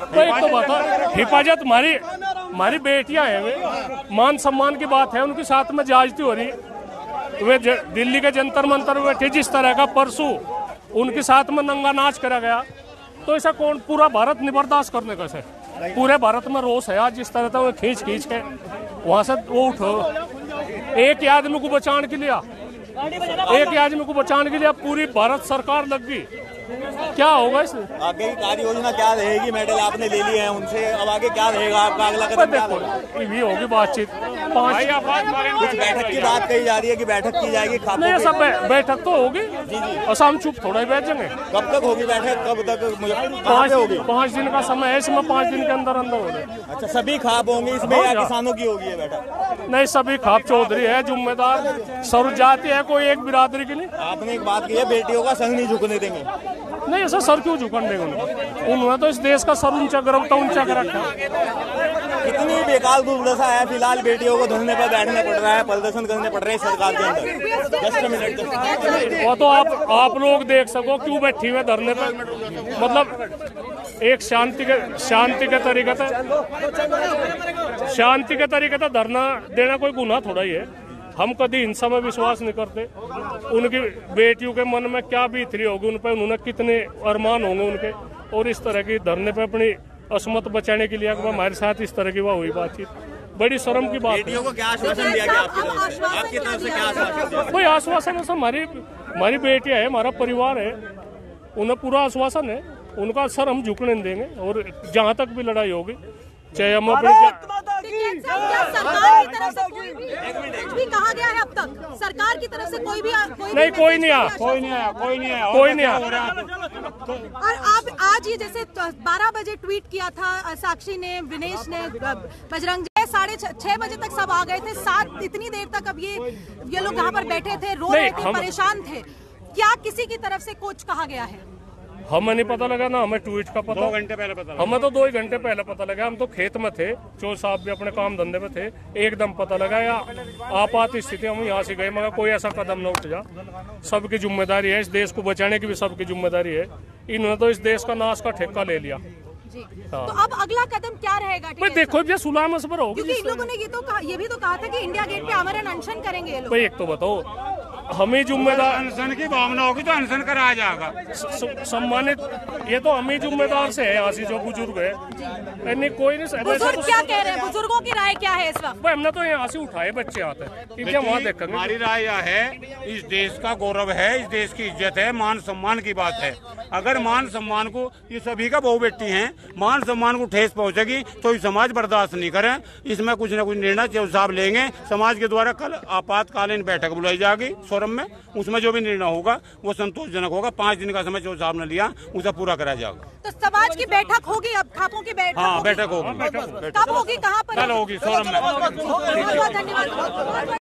तो एक तो बता, हिफाजत हमारी बेटियां हैं, वे मान सम्मान की बात है, उनके साथ में ज्यादती हो रही। वे दिल्ली के जंतर मंतर बैठे, जिस तरह का परसों उनके साथ में नंगा नाच करा गया, तो ऐसा कौन पूरा भारत नहीं बर्दाश्त करने का है। पूरे भारत में रोष है आज, जिस तरह से वो खींच के वहां से वो उठो। एक आदमी को बचाने के लिए, पूरी भारत सरकार लग गई। क्या होगा इसमें आगे की कार्य योजना क्या रहेगी? मेडल आपने ले लिए हैं उनसे, अब आगे क्या रहेगा आपका अगला कदम? क्या ये होगी बातचीत। कुछ बैठक की बात कही जा रही है कि बैठक की जाएगी। नहीं, सब बैठक तो होगी और हम चुप थोड़ा ही बैठ जाएंगे। कब तक होगी बैठक? कब तक होगी? 5 दिन का समय है, इसमें 5 दिन के अंदर होगा। अच्छा, सभी खाप होंगे इसमें या किसानों की होगी ये बैठक? नहीं, सभी खाप चौधरी है जिम्मेदार, सर्व जाति है, कोई एक बिरादरी की नहीं। आपने एक बात की है, बेटियों का संग नहीं झुकने देंगे। नहीं, ऐसा सर क्यों झुकने देंगे उन्होंने तो इस देश का सर ऊंचा कर रखा। कितनी बेकार दुर्दशा है, फिलहाल बेटियों को धरने पर बैठना पड़ रहा है, प्रदर्शन करने पड़ रहे हैं सरकार के अंदर। जस्ट मिनट, वो तो आप लोग देख सको क्यों बैठी हुए धरने पर। मतलब एक शांति के तरीके से धरना देना कोई गुनाह थोड़ा ही है। हम कभी हिंसा में विश्वास नहीं करते। उनकी बेटियों के मन में क्या बीत रही होगी, उन पर उन्होंने कितने अरमान होंगे उनके, और इस तरह की धरने पे अपनी असमत बचाने के लिए हमारे साथ इस तरह की हुआ हुई बातचीत बड़ी शर्म की बात है। बेटियों को क्या आश्वासन दिया गया आपकी तरफ से? क्या आश्वासन? कोई आश्वासन है? हमारी बेटियां है, हमारा परिवार है, उन्हें पूरा आश्वासन है। उनका सर हम झुकने नहीं देंगे, और जहाँ तक भी लड़ाई होगी, चाहे हम अपनी सरकार की तरफ से कुछ भी कहा गया है अब तक? सरकार की तरफ से कोई नहीं, कोई नहीं आया। और आप आज ये जैसे 12 बजे ट्वीट किया था साक्षी ने, विनेश ने, बजरंग, 6:30 बजे तक सब आ गए थे, 7 इतनी देर तक अब ये लोग यहाँ पर बैठे थे, रो रहे थे, परेशान थे। क्या किसी की तरफ से कुछ कहा गया है? हमें नहीं पता लगा ना, हमें ट्वीट का पता 2 घंटे पहले पता लगा। हमें तो 2 ही घंटे पहले पता लगा। हम तो खेत में थे, चोर साहब भी अपने काम धंधे में थे, एकदम पता लगा। या आपात स्थिति हम यहाँ से गए, मगर कोई ऐसा कदम न उठ जा। सबकी जिम्मेदारी है, इस देश को बचाने की भी सबकी जिम्मेदारी है। इन्होंने तो इस देश का नाश का ठेका ले लिया। तो अब अगला कदम क्या रहेगा? देखो ये सुलह मशवरा होगी। क्योंकि इन लोगों ने ये भी तो कहा था कि इंडिया गेट पे आमरण अनशन करेंगे ये लोग। एक तो बताओ, हमें जिम्मेदार, अनशन की भावना होगी तो अनशन कराया जाएगा। सम्मानित, ये तो हमें जिम्मेदार से है। यहाँ से जो बुजुर्ग है, नहीं कोई नहीं। बुजुर्ग क्या कह रहे हैं? बुजुर्गों की राय क्या है इस वक्त? हमने तो यहाँ से उठाए, बच्चे आते हैं, वहाँ देखेंगे। हमारी राय यह है, इस देश का गौरव है, इस देश की इज्जत है, मान सम्मान की बात है। अगर मान सम्मान को, ये सभी का बहू बेटी हैं, मान सम्मान को ठेस पहुंचेगी तो समाज बर्दाश्त नहीं करे। इसमें कुछ न कुछ निर्णय चौधरी साहब लेंगे। समाज के द्वारा कल आपातकालीन बैठक बुलाई जाएगी फोरम में, उसमें जो भी निर्णय होगा वो संतोषजनक होगा। 5 दिन का समय चौधरी साहब ने लिया, उसे पूरा कराया जाएगा। तो समाज की बैठक होगी अब, खापों की बैठक? हाँ, बैठक होगी। कब होगी, कहाँ पर कल होगी फोरम में। धन्यवाद।